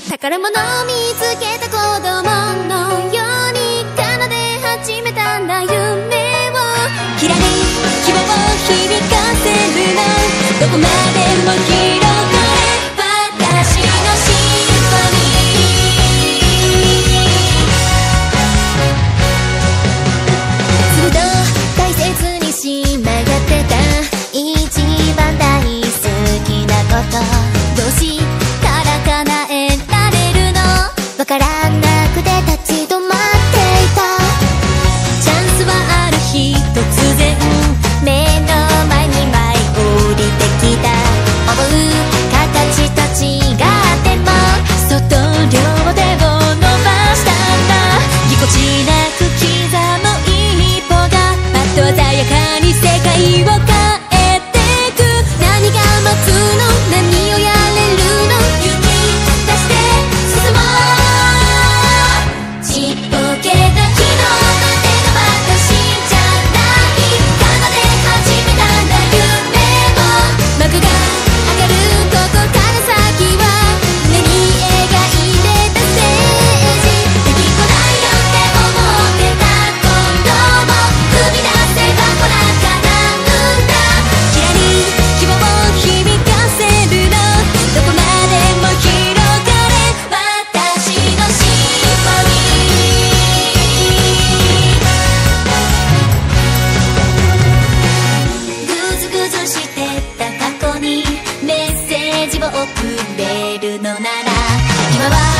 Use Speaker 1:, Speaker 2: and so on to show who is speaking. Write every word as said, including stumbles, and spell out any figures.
Speaker 1: 宝物を見つけた子供のように奏で始めたんだ夢をきらり希望を響かせるのどこまでも広がれ私のシンフォニーずっと大切にしまがってた一番大好きなことどうしたら叶えられるのわからなくて立ち止まっていたチャンスはある日突然目の前に舞い降りてきた思う形と違ってもそっと両手を伸ばしたんだぎこちなく刻む一歩がパッと鮮やかに世界を変えてく何が待つの何をやれるの勇気出して進もうちっぽけな昨日までの私じゃない奏で始めたんだ夢を幕が上がるここから先は胸に描いてたステージできっこないよって思ってた今度も踏み出せばほら叶うんだきらり希望を響かせるのどこまでも広がれ私のシンフォニーぐずぐずしてた過去にメッセージを送れるのなら今は